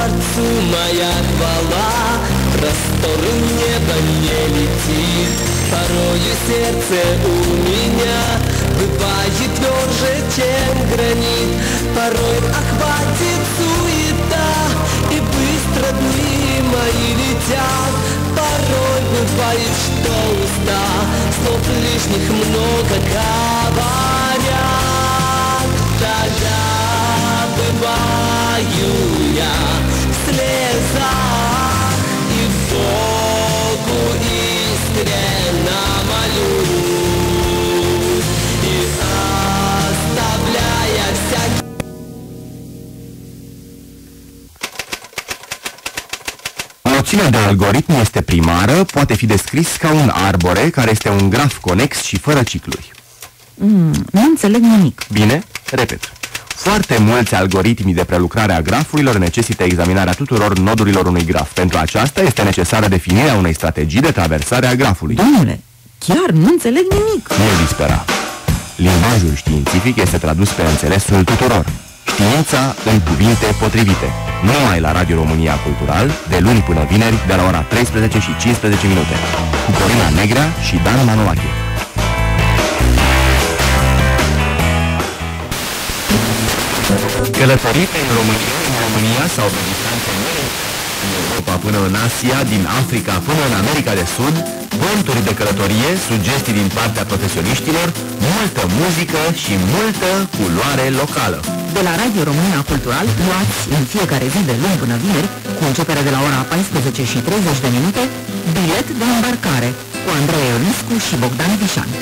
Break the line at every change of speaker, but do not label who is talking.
Творцу моя хвала, просторы неба не летит. Порою сердце у меня бывает тверже, чем гранит. Порой охватит суета, и быстро дни мои летят. Порой бывает, что уста слов лишних много говорят. Тогда бываю я в слезах и Богу искренно молюсь, и оставляя всякие.
Noțiunea de algoritm este primară, poate fi descris ca un arbore care este un graf conex și fără cicluri.
Nu înțeleg nimic.
Bine, repet. Foarte mulți algoritmi de prelucrare a grafurilor necesită examinarea tuturor nodurilor unui graf. Pentru aceasta este necesară definirea unei strategii de traversare a grafului.
Domnule, chiar nu înțeleg nimic.
Nu dispera. Limbajul științific este tradus pe înțelesul tuturor. Știința în cuvinte potrivite. Numai la Radio România Cultural, de luni până vineri, de la ora 13 și 15 minute. Cu Corina Negrea și Dan Manolache. Călătorii în România sau pe distanțe mari, din Europa până în Asia, din Africa până în America de Sud, conturi de călătorie, sugestii din partea profesioniștilor, multă muzică și multă culoare locală.
De la Radio România Cultural luați în fiecare zi de luni până vineri, cu începere de la ora 14 și 30 de minute, bilet de îmbarcare cu Andrei Ionescu și Bogdan Vișan.